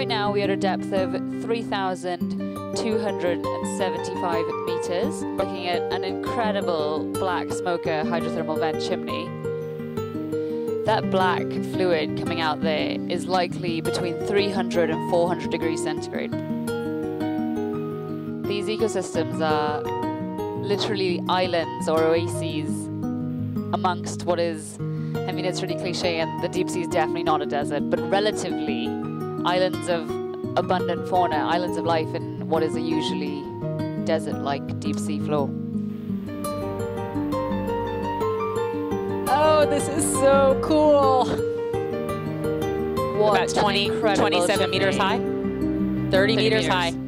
right now we are at a depth of 3,275 meters, looking at an incredible black smoker hydrothermal vent chimney. That black fluid coming out there is likely between 300 and 400 degrees centigrade. These ecosystems are literally islands or oases amongst what is, I mean, it's really cliche, and the deep sea is definitely not a desert, but relatively islands of abundant fauna, islands of life in what is a usually desert-like deep sea floor. Oh, this is so cool. What About 27 meters high, 30 meters high.